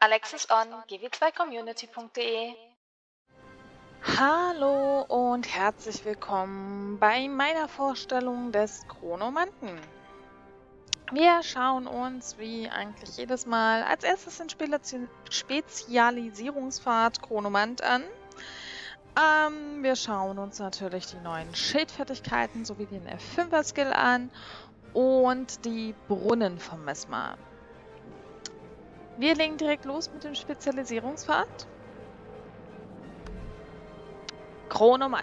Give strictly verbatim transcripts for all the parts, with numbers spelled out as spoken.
Alexis on g w zwei community punkt de. Hallo und herzlich willkommen bei meiner Vorstellung des Chronomanten. Wir schauen uns wie eigentlich jedes Mal als erstes den Spezialisierungspfad Chronomant an. Ähm, wir schauen uns natürlich die neuen Schildfertigkeiten sowie den F fünfer Skill an und die Brunnen vom Mesmer. Wir legen direkt los mit dem Spezialisierungspfad. Chronomant.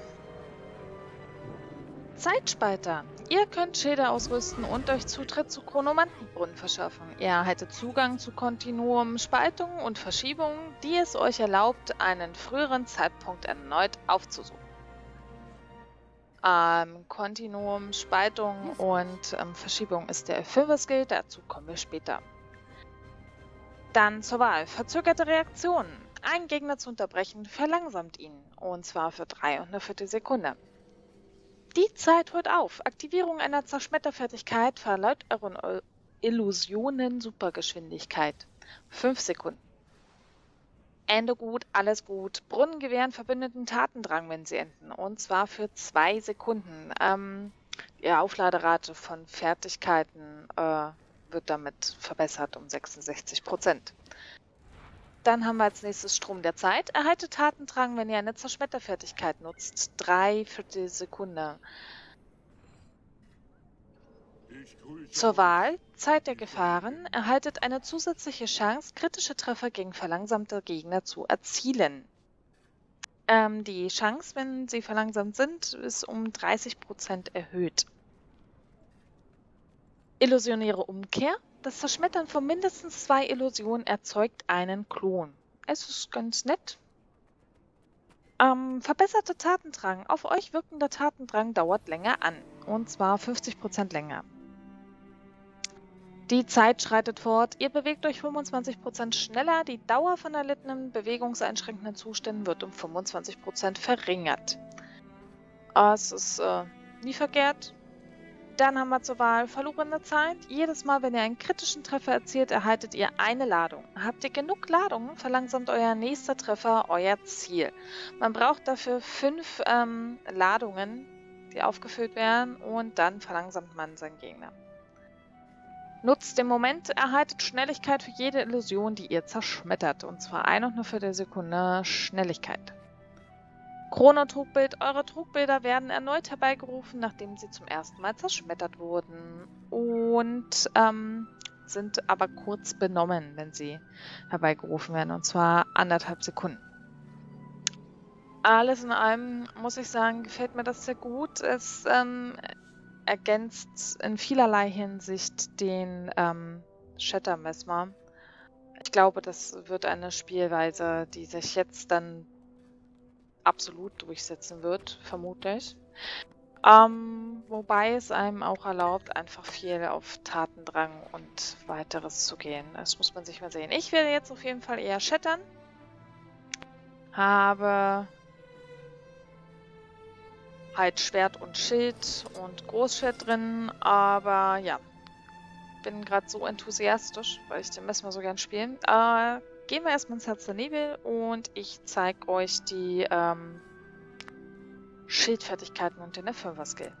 Zeitspalter. Ihr könnt Schilder ausrüsten und euch Zutritt zu Chronomantenbrunnen verschaffen. Ihr erhaltet Zugang zu Kontinuum, Spaltungen und Verschiebungen, die es euch erlaubt, einen früheren Zeitpunkt erneut aufzusuchen. Ähm, Kontinuum, Spaltung und ähm, Verschiebung ist der F fünfer Skill, dazu kommen wir später. Dann zur Wahl. Verzögerte Reaktionen. Einen Gegner zu unterbrechen verlangsamt ihn, und zwar für drei und eine Viertelsekunde. Die Zeit hört auf. Aktivierung einer Zerschmetterfertigkeit verleiht euren Illusionen Supergeschwindigkeit. fünf Sekunden. Ende gut, alles gut. Brunnen gewähren Verbündeten Tatendrang, wenn sie enden, und zwar für zwei Sekunden. Ähm, die Aufladerate von Fertigkeiten äh, wird damit verbessert um sechsundsechzig Prozent. Dann haben wir als nächstes Strom der Zeit. Erhaltet Tatendrang, wenn ihr eine Zerschmetterfertigkeit nutzt. Drei Viertelsekunde. Zur Wahl. Zeit der Gefahren. Erhaltet eine zusätzliche Chance, kritische Treffer gegen verlangsamte Gegner zu erzielen. Ähm, die Chance, wenn sie verlangsamt sind, ist um dreißig Prozent erhöht. Illusionäre Umkehr. Das Zerschmettern von mindestens zwei Illusionen erzeugt einen Klon. Es ist ganz nett. Ähm, verbesserte Tatendrang. Auf euch wirkender Tatendrang dauert länger an. Und zwar fünfzig Prozent länger. Die Zeit schreitet fort. Ihr bewegt euch fünfundzwanzig Prozent schneller. Die Dauer von erlittenen bewegungseinschränkenden Zuständen wird um fünfundzwanzig Prozent verringert. Es ist äh, nie verkehrt. Dann haben wir zur Wahl verlorene Zeit. Jedes Mal, wenn ihr einen kritischen Treffer erzielt, erhaltet ihr eine Ladung. Habt ihr genug Ladungen, verlangsamt euer nächster Treffer euer Ziel. Man braucht dafür fünf ähm, Ladungen, die aufgefüllt werden, und dann verlangsamt man seinen Gegner. Nutzt den Moment, erhaltet Schnelligkeit für jede Illusion, die ihr zerschmettert, und zwar ein und eine Viertelsekunde Schnelligkeit. Chrono-Trugbild. Eure Trugbilder werden erneut herbeigerufen, nachdem sie zum ersten Mal zerschmettert wurden, und ähm, sind aber kurz benommen, wenn sie herbeigerufen werden, und zwar anderthalb Sekunden. Alles in allem muss ich sagen, gefällt mir das sehr gut. Es ähm, ergänzt in vielerlei Hinsicht den ähm, Shatter-Mesmer. Ich glaube, das wird eine Spielweise, die sich jetzt dann absolut durchsetzen wird, vermutlich. Ähm, wobei es einem auch erlaubt, einfach viel auf Tatendrang und weiteres zu gehen. Das muss man sich mal sehen. Ich werde jetzt auf jeden Fall eher shattern. Habe halt Schwert und Schild und Großschwert drin, aber ja, bin gerade so enthusiastisch, weil ich den Mesmer so gern spiele. Äh, gehen wir erstmal ins Herz der Nebel und ich zeige euch die ähm, Schildfertigkeiten und den F fünfer Skill.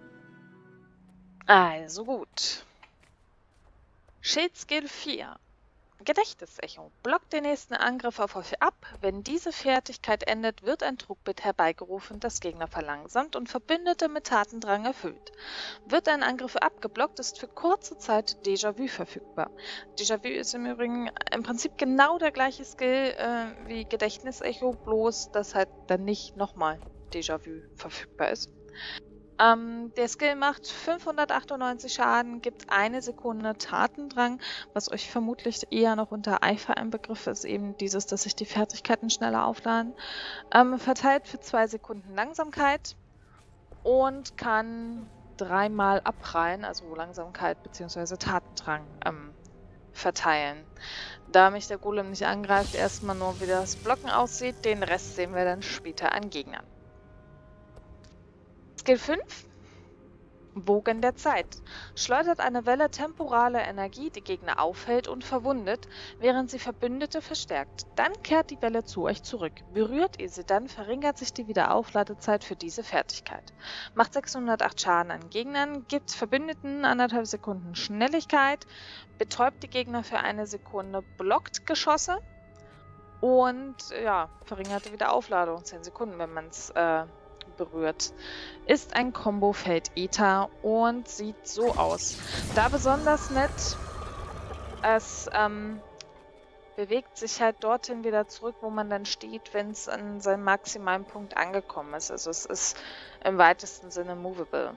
Also gut. Schild Skill vier. Gedächtnisecho. Blockt den nächsten Angriff auf euch ab. Wenn diese Fertigkeit endet, wird ein Trugbild herbeigerufen, das Gegner verlangsamt und Verbündete mit Tatendrang erfüllt. Wird ein Angriff abgeblockt, ist für kurze Zeit Déjà-vu verfügbar. Déjà-vu ist im Übrigen im Prinzip genau der gleiche Skill äh, wie Gedächtnisecho, bloß dass halt dann nicht nochmal Déjà-vu verfügbar ist. Ähm, der Skill macht fünfhundertachtundneunzig Schaden, gibt eine Sekunde Tatendrang, was euch vermutlich eher noch unter Eifer ein Begriff ist, eben dieses, dass sich die Fertigkeiten schneller aufladen. Ähm, verteilt für zwei Sekunden Langsamkeit und kann dreimal abprallen, also Langsamkeit bzw. Tatendrang ähm, verteilen. Da mich der Golem nicht angreift, erstmal nur wie das Blocken aussieht, den Rest sehen wir dann später an Gegnern. Skill fünf. Wogen der Zeit. Schleudert eine Welle temporale Energie, die Gegner aufhält und verwundet, während sie Verbündete verstärkt. Dann kehrt die Welle zu euch zurück. Berührt ihr sie dann, verringert sich die Wiederaufladezeit für diese Fertigkeit. Macht sechshundertacht Schaden an Gegnern, gibt Verbündeten anderthalb Sekunden Schnelligkeit, betäubt die Gegner für eine Sekunde, blockt Geschosse und ja, verringert die Wiederaufladung zehn Sekunden, wenn man es äh, berührt. Ist ein Combo-Feld Ether und sieht so aus. Da besonders nett, es ähm, bewegt sich halt dorthin wieder zurück, wo man dann steht, wenn es an seinem maximalen Punkt angekommen ist. Also es ist im weitesten Sinne movable.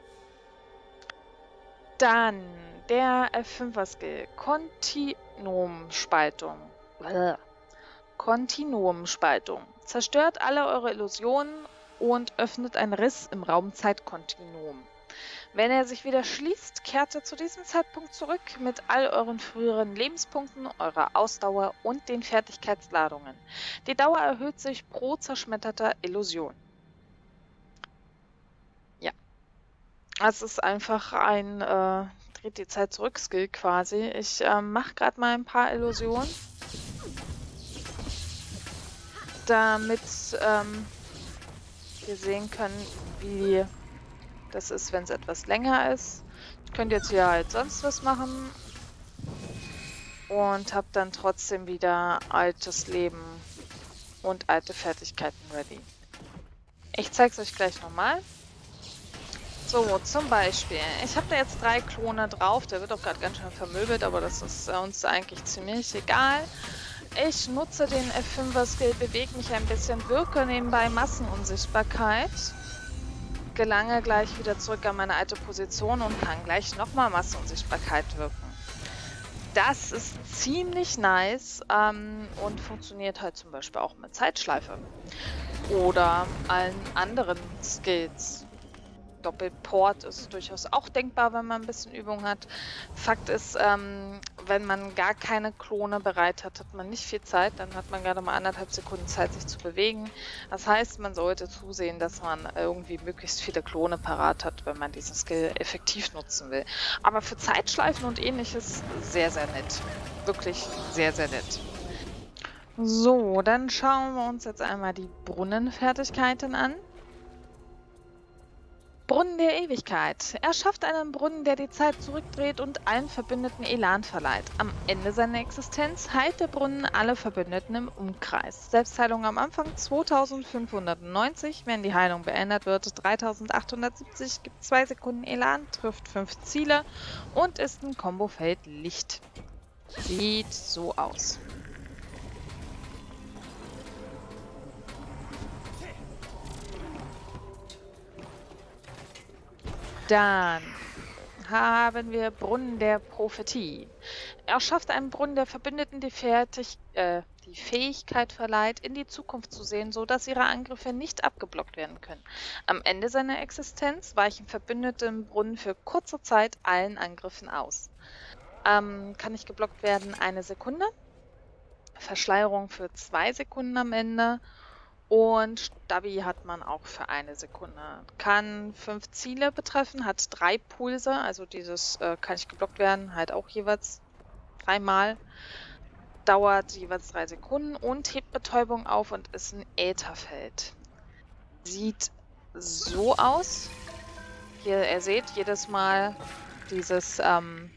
Dann der F fünfer Skill. Kontinuumspaltung. Kontinuumspaltung. Zerstört alle eure Illusionen und öffnet einen Riss im Raum-Zeit-Kontinuum. Wenn er sich wieder schließt, kehrt er zu diesem Zeitpunkt zurück mit all euren früheren Lebenspunkten, eurer Ausdauer und den Fertigkeitsladungen. Die Dauer erhöht sich pro zerschmetterter Illusion. Ja, es ist einfach ein äh, dreht die Zeit zurück Skill quasi. Ich äh, mache gerade mal ein paar Illusionen, damit ähm, wir sehen können, wie das ist, wenn es etwas länger ist. Ich könnte jetzt hier halt sonst was machen und habe dann trotzdem wieder altes Leben und alte Fertigkeiten ready. Ich zeige es euch gleich nochmal. So, zum Beispiel, ich habe da jetzt drei Klone drauf, der wird auch gerade ganz schön vermöbelt, aber das ist äh, uns eigentlich ziemlich egal. Ich nutze den F fünfer Skill, bewege mich ein bisschen, wirke nebenbei Massenunsichtbarkeit, gelange gleich wieder zurück an meine alte Position und kann gleich nochmal Massenunsichtbarkeit wirken. Das ist ziemlich nice ähm, und funktioniert halt zum Beispiel auch mit Zeitschleife oder allen anderen Skills. Doppelport ist durchaus auch denkbar, wenn man ein bisschen Übung hat. Fakt ist, ähm, wenn man gar keine Klone bereit hat, hat man nicht viel Zeit. Dann hat man gerade mal anderthalb Sekunden Zeit, sich zu bewegen. Das heißt, man sollte zusehen, dass man irgendwie möglichst viele Klone parat hat, wenn man diesen Skill effektiv nutzen will. Aber für Zeitschleifen und ähnliches sehr, sehr nett. Wirklich sehr, sehr nett. So, dann schauen wir uns jetzt einmal die Brunnenfertigkeiten an. Brunnen der Ewigkeit. Er schafft einen Brunnen, der die Zeit zurückdreht und allen Verbündeten Elan verleiht. Am Ende seiner Existenz heilt der Brunnen alle Verbündeten im Umkreis. Selbstheilung am Anfang zweitausendfünfhundertneunzig, wenn die Heilung beendet wird, dreitausendachthundertsiebzig, gibt zwei Sekunden Elan, trifft fünf Ziele und ist ein Kombofeld Licht. Sieht so aus. Dann haben wir Brunnen der Prophetie. Er schafft einen Brunnen der Verbündeten, die, fertig, äh, die Fähigkeit verleiht, in die Zukunft zu sehen, sodass ihre Angriffe nicht abgeblockt werden können. Am Ende seiner Existenz weichen Verbündete im Brunnen für kurze Zeit allen Angriffen aus. Ähm, kann nicht geblockt werden eine Sekunde. Verschleierung für zwei Sekunden am Ende. Und Stabi hat man auch für eine Sekunde. Kann fünf Ziele betreffen, hat drei Pulse, also dieses äh, kann nicht geblockt werden, halt auch jeweils dreimal. Dauert jeweils drei Sekunden und hebt Betäubung auf und ist ein Ätherfeld. Sieht so aus. Hier, ihr seht jedes Mal dieses ähm,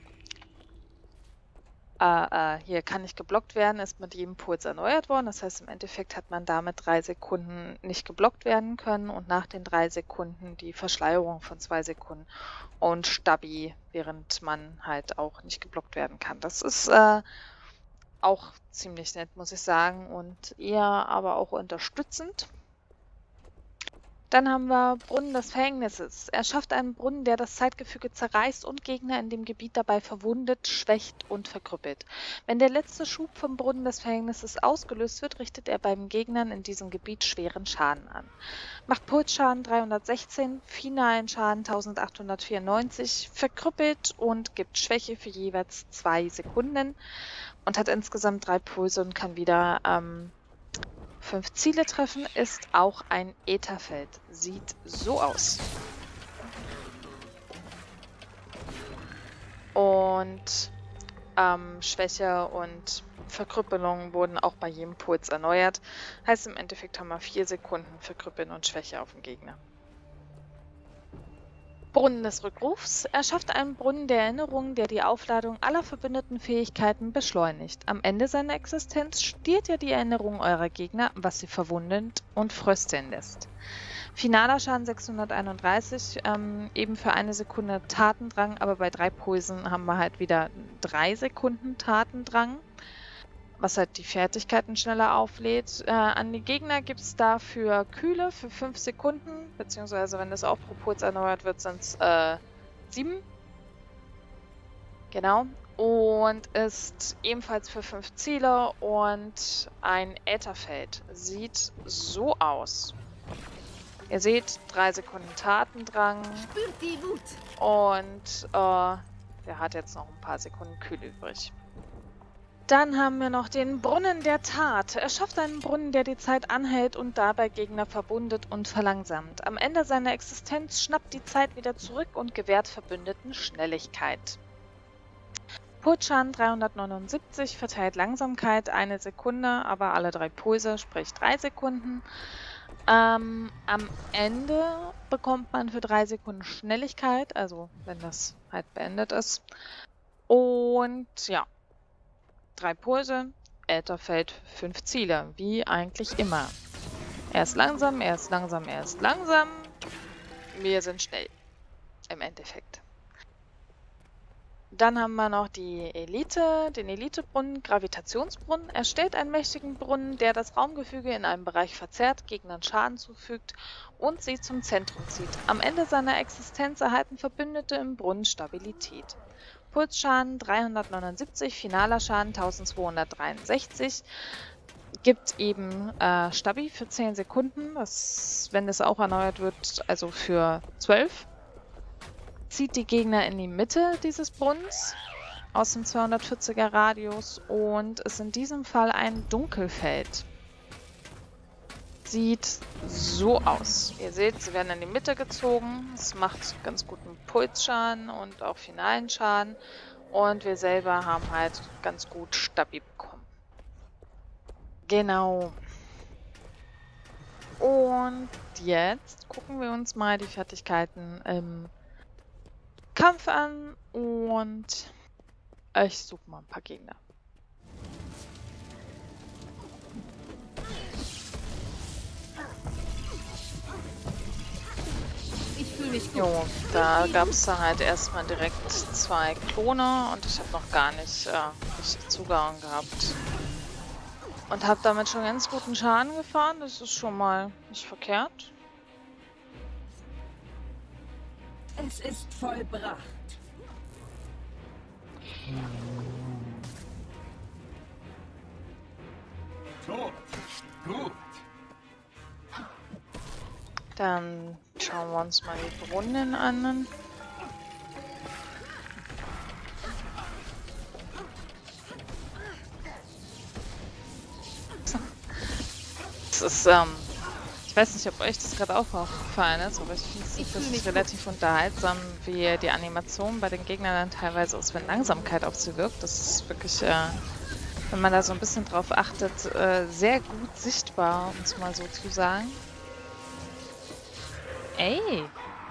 Uh, uh, hier kann nicht geblockt werden, ist mit jedem Puls erneuert worden. Das heißt, im Endeffekt hat man damit drei Sekunden nicht geblockt werden können und nach den drei Sekunden die Verschleierung von zwei Sekunden und Stabi, während man halt auch nicht geblockt werden kann. Das ist uh, auch ziemlich nett, muss ich sagen, und eher aber auch unterstützend. Dann haben wir Brunnen des Verhängnisses. Er schafft einen Brunnen, der das Zeitgefüge zerreißt und Gegner in dem Gebiet dabei verwundet, schwächt und verkrüppelt. Wenn der letzte Schub vom Brunnen des Verhängnisses ausgelöst wird, richtet er beim Gegnern in diesem Gebiet schweren Schaden an. Macht Pulsschaden dreihundertsechzehn, finalen Schaden eintausendachthundertvierundneunzig, verkrüppelt und gibt Schwäche für jeweils zwei Sekunden und hat insgesamt drei Pulse und kann wieder ähm, fünf Ziele treffen, ist auch ein Ätherfeld. Sieht so aus. und ähm, Schwäche und Verkrüppelung wurden auch bei jedem Puls erneuert. Heißt im Endeffekt haben wir vier Sekunden Verkrüppeln und Schwäche auf den Gegner. Brunnen des Rückrufs erschafft einen Brunnen der Erinnerung, der die Aufladung aller verbündeten Fähigkeiten beschleunigt. Am Ende seiner Existenz stiehlt er die Erinnerung eurer Gegner, was sie verwundend und frösteln lässt. Finaler Schaden sechshunderteinunddreißig, ähm, eben für eine Sekunde Tatendrang, aber bei drei Pulsen haben wir halt wieder drei Sekunden Tatendrang, was halt die Fertigkeiten schneller auflädt. Äh, an die Gegner gibt es dafür Kühle für fünf Sekunden, beziehungsweise wenn das auch pro Puls erneuert wird, sind es äh, sieben. Genau. Und ist ebenfalls für fünf Ziele und ein Ätherfeld. Sieht so aus. Ihr seht, drei Sekunden Tatendrang. Spürt die Wut. Und äh, der hat jetzt noch ein paar Sekunden Kühl übrig. Dann haben wir noch den Brunnen der Tat. Er schafft einen Brunnen, der die Zeit anhält und dabei Gegner verbundet und verlangsamt. Am Ende seiner Existenz schnappt die Zeit wieder zurück und gewährt Verbündeten Schnelligkeit. Pulsschaden dreihundertneunundsiebzig, verteilt Langsamkeit eine Sekunde, aber alle drei Pulse, sprich drei Sekunden. Ähm, am Ende bekommt man für drei Sekunden Schnelligkeit, also wenn das halt beendet ist. Und ja. Drei Pulse, Ätherfeld, fünf Ziele, wie eigentlich immer. Er ist langsam, er ist langsam, er ist langsam. Wir sind schnell, im Endeffekt. Dann haben wir noch die Elite, den Elitebrunnen, Gravitationsbrunnen. Er stellt einen mächtigen Brunnen, der das Raumgefüge in einem Bereich verzerrt, Gegnern Schaden zufügt und sie zum Zentrum zieht. Am Ende seiner Existenz erhalten Verbündete im Brunnen Stabilität. Pulsschaden dreihundertneunundsiebzig, finaler Schaden eintausendzweihundertdreiundsechzig, gibt eben äh, Stabi für zehn Sekunden, das, wenn es auch erneuert wird, also für zwölf. Zieht die Gegner in die Mitte dieses Brunnens aus dem zweihundertvierziger Radius und ist in diesem Fall ein Dunkelfeld. Sieht so aus. Ihr seht, sie werden in die Mitte gezogen. Es macht ganz guten Pulsschaden und auch finalen Schaden. Und wir selber haben halt ganz gut Stabi bekommen. Genau. Und jetzt gucken wir uns mal die Fertigkeiten im Kampf an. Und ich suche mal ein paar Gegner. Jo, da gab es dann halt erstmal direkt zwei Klone und ich habe noch gar nicht äh, richtig zugehauen gehabt. Und habe damit schon ganz guten Schaden gefahren, das ist schon mal nicht verkehrt. Es ist vollbracht. Tot. Gut. Dann schauen wir uns mal die Brunnen an. Das ist, ähm, ich weiß nicht, ob euch das gerade auch aufgefallen ist, aber ich finde es relativ unterhaltsam, wie die Animation bei den Gegnern dann teilweise aus, wenn Langsamkeit auf sie wirkt. Das ist wirklich, äh, wenn man da so ein bisschen drauf achtet, äh, sehr gut sichtbar, um es mal so zu sagen. Ey.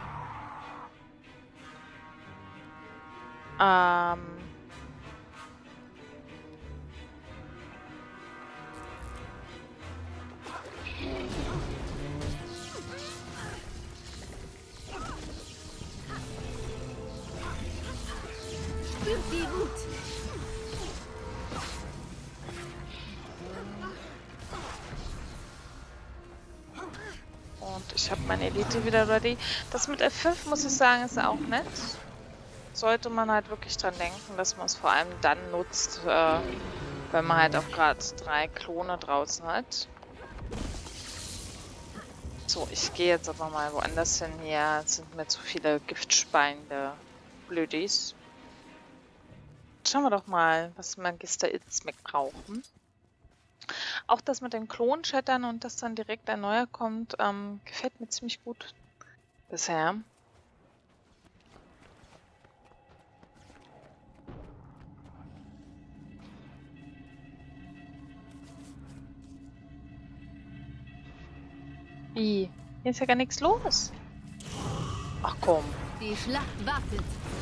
Ähm. Spürt die Wut. Und ich habe meine Elite wieder ready. Das mit F fünf, muss ich sagen, ist auch nett. Sollte man halt wirklich dran denken, dass man es vor allem dann nutzt, äh, wenn man halt auch gerade drei Klone draußen hat. So, ich gehe jetzt aber mal woanders hin. Hier sind mir zu viele giftspeiende Blödis. Schauen wir doch mal, was Magister Itzmek brauchen. Auch das mit den Klonchattern und dass dann direkt ein neuer kommt, ähm, gefällt mir ziemlich gut bisher. Wie? Hier ist ja gar nichts los. Ach komm. Die Schlacht wartet.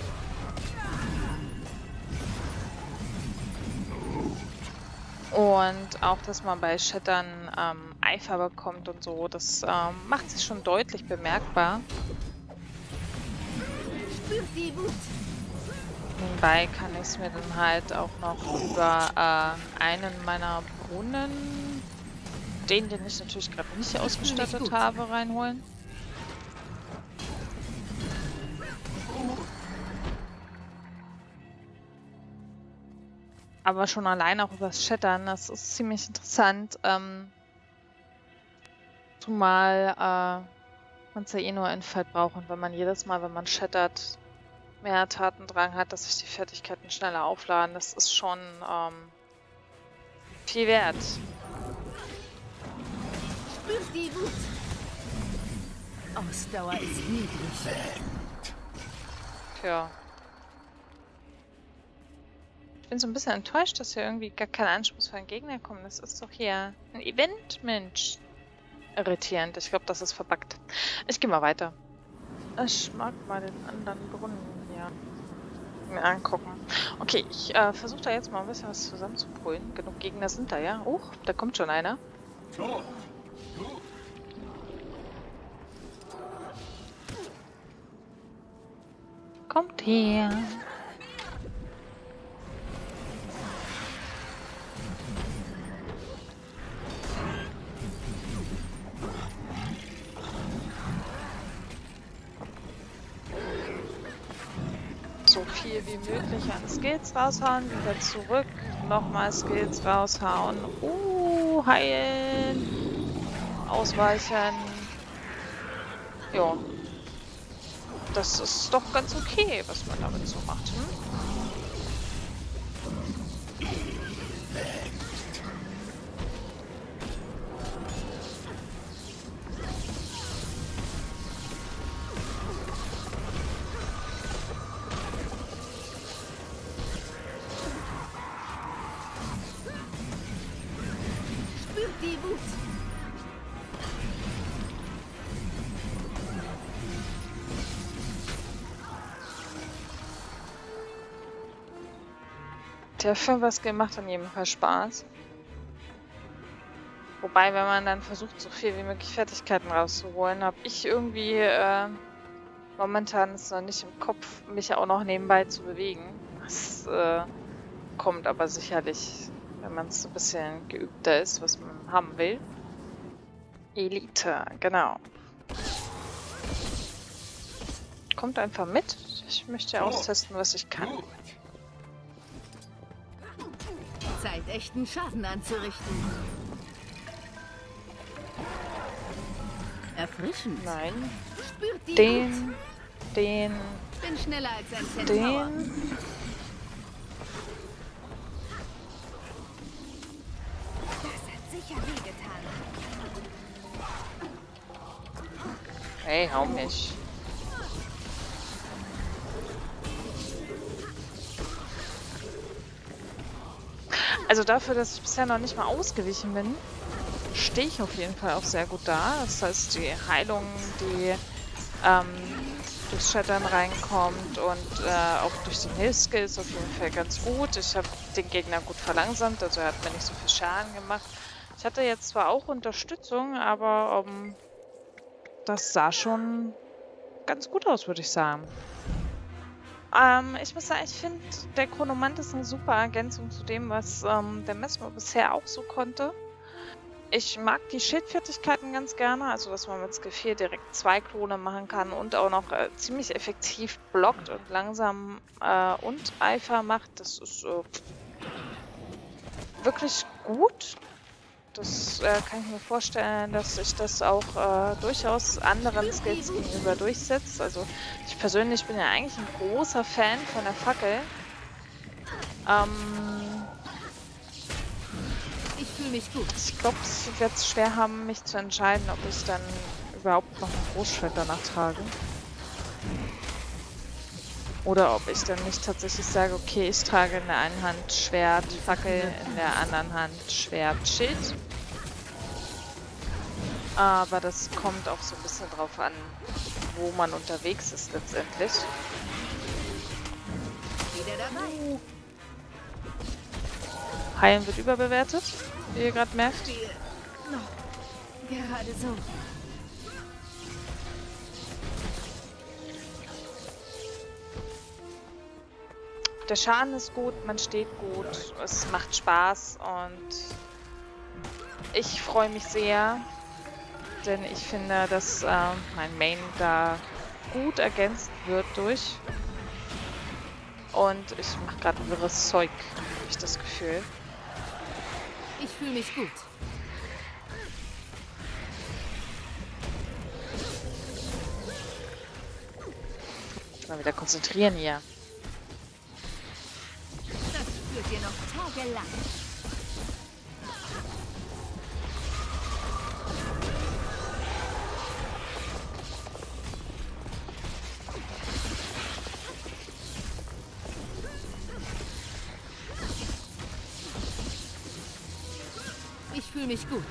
Und auch, dass man bei Shattern ähm, Eifer bekommt und so, das ähm, macht sich schon deutlich bemerkbar. Spürt die Wut. Nebenbei kann ich es mir dann halt auch noch über äh, einen meiner Brunnen, den, den ich natürlich gerade nicht ausgestattet habe, reinholen. Aber schon allein auch übers Shattern, das ist ziemlich interessant. Ähm, zumal äh, man es ja eh nur in Fight braucht und wenn man jedes Mal, wenn man shattert, mehr Tatendrang hat, dass sich die Fertigkeiten schneller aufladen, das ist schon ähm, viel wert. Spürt die Wut. Ausdauer ist niedrig. Tja. Ich bin so ein bisschen enttäuscht, dass hier irgendwie gar kein anspruchsvoller Gegner kommt. Das ist doch hier ein Event, Mensch. Irritierend. Ich glaube, das ist verbuggt. Ich gehe mal weiter. Ich mag mal den anderen Brunnen hier mir angucken. Okay, ich äh, versuche da jetzt mal ein bisschen was zusammenzubrüllen. Genug Gegner sind da, ja? Oh, da kommt schon einer. Tot. Gut. Kommt her. So viel wie möglich an Skills raushauen, wieder zurück, nochmal Skills raushauen, uh, heilen, ausweichen. Jo. Das ist doch ganz okay, was man damit so macht. Hm? Spürt die Wut. Der Film was gemacht, an jedem Fall Spaß. Wobei, wenn man dann versucht, so viel wie möglich Fertigkeiten rauszuholen, habe ich irgendwie äh, momentan ist noch nicht im Kopf, mich auch noch nebenbei zu bewegen. Das äh, kommt aber sicherlich, wenn man es so ein bisschen geübter ist, was man haben will. Elite, genau. Kommt einfach mit. Ich möchte austesten, was ich kann. Gut. Zeit, echten Schaden anzurichten. Erfrischend. Nein. Spürt die Wut. Den, den, Bin schneller als ein Centaur. den. Das hat sicher wehgetan. Hey, hau mich. Also dafür, dass ich bisher noch nicht mal ausgewichen bin, stehe ich auf jeden Fall auch sehr gut da. Das heißt, die Heilung, die ähm, durchs Shattern reinkommt und äh, auch durch den Hilfskill ist auf jeden Fall ganz gut. Ich habe den Gegner gut verlangsamt, also er hat mir nicht so viel Schaden gemacht. Ich hatte jetzt zwar auch Unterstützung, aber um, das sah schon ganz gut aus, würde ich sagen. Ähm, ich muss sagen, ich finde, der Chronomant ist eine super Ergänzung zu dem, was ähm, der Messmer bisher auch so konnte. Ich mag die Schildfertigkeiten ganz gerne, also dass man mit Skill vier direkt zwei Klone machen kann und auch noch äh, ziemlich effektiv blockt und langsam äh, und Eifer macht. Das ist äh, wirklich gut. Das äh, kann ich mir vorstellen, dass sich das auch äh, durchaus anderen Skills gegenüber durchsetzt. Also ich persönlich bin ja eigentlich ein großer Fan von der Fackel. Ähm, Ich fühle mich gut. ich glaube, ich werde es schwer haben, mich zu entscheiden, ob ich dann überhaupt noch ein Großschwert danach trage. Oder ob ich dann nicht tatsächlich sage, okay, ich trage in der einen Hand Schwert, Fackel, in der anderen Hand Schwert, Schild. Aber das kommt auch so ein bisschen drauf an, wo man unterwegs ist letztendlich. Wieder dabei. Heilen wird überbewertet, wie ihr gerade merkt. Spiel. Noch. Gerade so. Der Schaden ist gut, man steht gut, es macht Spaß und ich freue mich sehr, denn ich finde, dass äh, mein Main da gut ergänzt wird durch. Und ich mache gerade ein wirres Zeug, habe ich das Gefühl. Ich fühle mich gut. Mal wieder konzentrieren hier. Das spürt ihr noch tagelang. Ich fühle mich gut.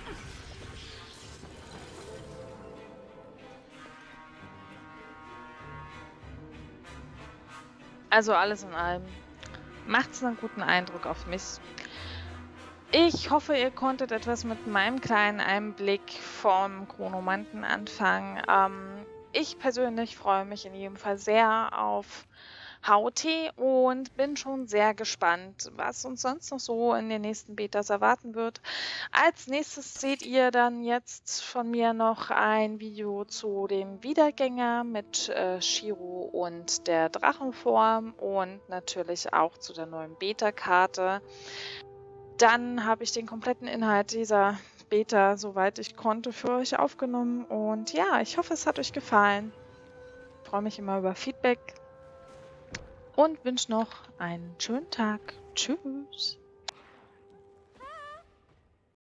Also alles in allem macht es einen guten Eindruck auf mich. Ich hoffe, ihr konntet etwas mit meinem kleinen Einblick vom Chronomanten anfangen. Ähm, ich persönlich freue mich in jedem Fall sehr auf H T und bin schon sehr gespannt, was uns sonst noch so in den nächsten Betas erwarten wird. Als nächstes seht ihr dann jetzt von mir noch ein Video zu dem Wiedergänger mit äh, Shiro und der Drachenform und natürlich auch zu der neuen Beta-Karte. Dann habe ich den kompletten Inhalt dieser Beta, soweit ich konnte, für euch aufgenommen. Und ja, ich hoffe, es hat euch gefallen. Ich freue mich immer über Feedback und wünsche noch einen schönen Tag. Tschüss.